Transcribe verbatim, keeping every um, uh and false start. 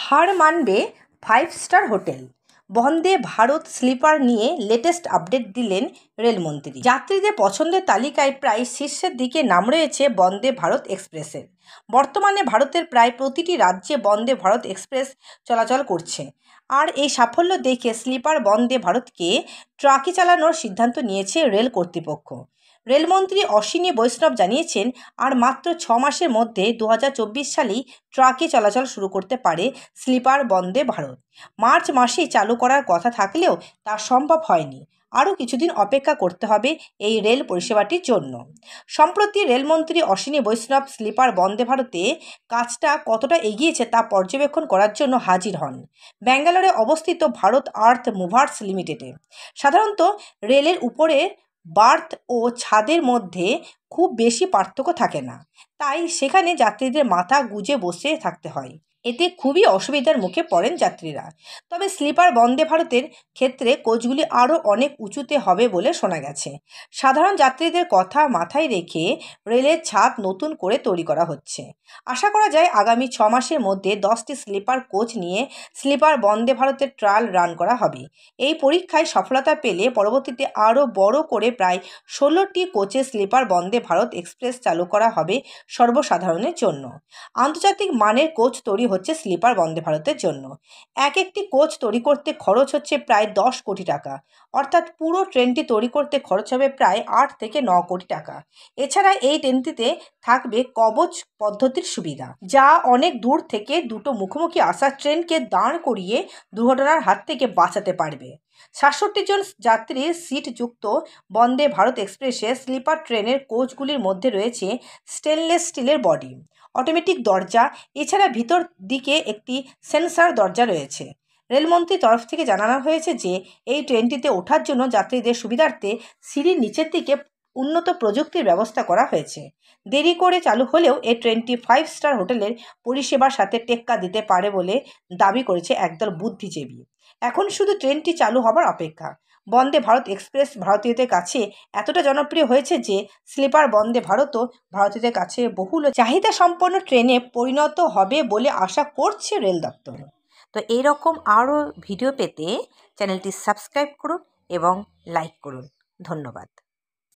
হার মানবে five star hotel. Vande Bharat sleeper নিয়ে latest update দিলেন রেলমন্ত্রী। যাত্রীদের পছন্দের তালিকায় প্রায় শীর্ষের দিকে নাম রয়েছে বন্দে ভারত এক্সপ্রেসের। বর্তমানে ভারতের প্রায় প্রতিটি রাজ্যে বন্দে ভারত এক্সপ্রেস চলাচল করছে। আর এই সাফল্য দেখে স্লিপার বন্দে ভারতকে ট্রাকে চালানোর সিদ্ধান্ত নিয়েছে রেল কর্তৃপক্ষ। রেলমন্ত্রী অশ্বিনী বৈষ্ণব জানিয়েছেন, আর মাত্র ছ মাসের মধ্যে দু হাজার চব্বিশ সালেই ট্রাকে চলাচল শুরু করতে পারে স্লিপার বন্দে ভারত। মার্চ মাসেই চালু করার কথা থাকলেও তা সম্ভব হয়নি। আরও কিছুদিন অপেক্ষা করতে হবে এই রেল পরিষেবাটির জন্য। সম্প্রতি রেলমন্ত্রী অশ্বিনী বৈষ্ণব স্লিপার বন্দে ভারতে কাজটা কতটা এগিয়েছে তা পর্যবেক্ষণ করার জন্য হাজির হন ব্যাঙ্গালোরে অবস্থিত ভারত আর্থ মুভার্স লিমিটেডে। সাধারণত রেলের উপরে বার্থ ও ছাদের মধ্যে খুব বেশি পার্থক্য থাকে না, তাই সেখানে যাত্রীদের মাথা গুঁজে বসে থাকতে হয়। এতে খুবই অসুবিধার মুখে পড়েন যাত্রীরা। তবে স্লিপার বন্দে ভারতের ক্ষেত্রে কোচগুলি আরও অনেক উঁচুতে হবে বলে শোনা গেছে। সাধারণ যাত্রীদের কথা মাথায় রেখে রেলের ছাদ নতুন করে তৈরি করা হচ্ছে। আশা করা যায় আগামী ছ মাসের মধ্যে দশটি স্লিপার কোচ নিয়ে স্লিপার বন্দে ভারতের ট্রায়াল রান করা হবে। এই পরীক্ষায় সফলতা পেলে পরবর্তীতে আরও বড় করে প্রায় ষোলোটি কোচের স্লিপার বন্দে ভারত এক্সপ্রেস চালু করা হবে সর্বসাধারণের জন্য। আন্তর্জাতিক মানের কোচ তৈরি হচ্ছে স্লিপার বন্দে ভারতের জন্য। এক একটি কোচ তৈরি করতে খরচ হচ্ছে প্রায় দশ কোটি টাকা, অর্থাৎ পুরো ট্রেনটি তৈরি করতে খরচ হবে প্রায় আট থেকে ন কোটি টাকা। এছাড়া এই ট্রেনটিতে থাকবে কবচ পদ্ধতির সুবিধা, যা অনেক দূর থেকে দুটো মুখোমুখি আসা ট্রেনকে দাঁড় করিয়ে দুর্ঘটনার হাত থেকে বাঁচাতে পারবে। সাতষট্টি জন যাত্রীর সিটযুক্ত বন্দে ভারত এক্সপ্রেসের স্লিপার ট্রেনের কোচগুলির মধ্যে রয়েছে স্টেনলেস স্টিলের বডি, অটোমেটিক দরজা, এছাড়া ভিতর দিকে একটি সেন্সার দরজা রয়েছে। রেলমন্ত্রীর তরফ থেকে জানানো হয়েছে যে এই ট্রেনটিতে ওঠার জন্য যাত্রীদের সুবিধার্থে সিঁড়ির নিচের দিকে উন্নত প্রযুক্তির ব্যবস্থা করা হয়েছে। দেরি করে চালু হলেও এই ট্রেনটি ফাইভ স্টার হোটেলের পরিষেবার সাথে টেক্কা দিতে পারে বলে দাবি করেছে একদল বুদ্ধিজীবী। এখন শুধু ট্রেনটি চালু হবার অপেক্ষা। বন্দে ভারত এক্সপ্রেস ভারতীয়দের কাছে এতটা জনপ্রিয় হয়েছে যে স্লিপার বন্দে ভারতও ভারতীয়দের কাছে বহুল চাহিদা সম্পন্ন ট্রেনে পরিণত হবে বলে আশা করছে রেল দপ্তর। তো এইরকম আরও ভিডিও পেতে চ্যানেলটি সাবস্ক্রাইব করুন এবং লাইক করুন। ধন্যবাদ।